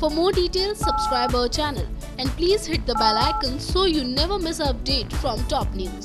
For more details, subscribe our channel and please hit the bell icon so you never miss an update from top news.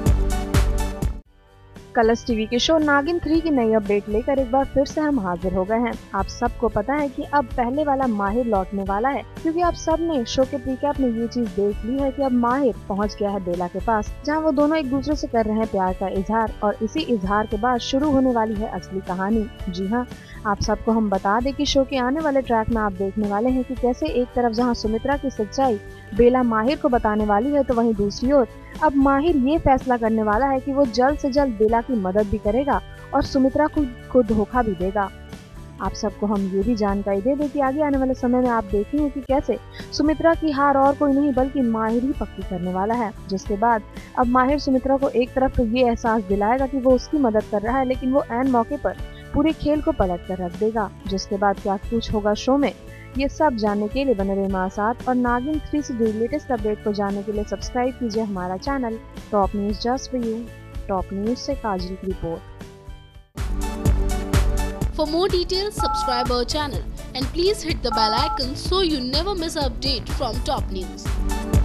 Colors TV के show Naagin 3 की नई update लेकर एक बार फिर से हम हाजिर हो गए हैं। आप सबको पता है कि अब पहले वाला माहिर लौटने वाला है, क्योंकि आप सब ने शो के प्रीकैप में ये चीज देख ली है कि अब माहिर पहुंच गया है बेला के पास, जहां वो दोनों एक दूसरे से कर रहे हैं प्यार का इजहार और इसी इजहार के बाद शुरू होने वाली है असली कहानी। जी हाँ, आप सबको हम बता दें कि शो के आने वाले ट्रैक में आप देखने वाले हैं कि कैसे एक तरफ जहां सुमित्रा की सच्चाई बेला माहिर को बताने वाली है, तो वहीं दूसरी ओर अब माहिर ये फैसला करने वाला है कि वो जल्द से जल्द बेला की मदद भी करेगा और सुमित्रा को धोखा भी देगा। आप सबको हम ये भी जानकारी दे दें कि आगे आने वाले समय में आप देखेंगे कि कैसे सुमित्रा की हार और कोई नहीं बल्कि माहिर ही पक्की करने वाला है, जिसके बाद अब माहिर सुमित्रा को एक तरफ तो ये एहसास दिलाएगा कि वो उसकी मदद कर रहा है, लेकिन वो ऐन मौके पर पूरे खेल को पलट कर रख देगा। जिसके बाद क्या कुछ होगा शो में, ये सब जानने के लिए बने रहे हमारे साथ और नागिन 3 से जुड़ी लेटेस्ट अपडेट को जानने के लिए सब्सक्राइब कीजिए हमारा channel top news just for you. Top news से काजल की रिपोर्ट। For more details, subscribe our channel and please hit the bell icon so you never miss an update from top news.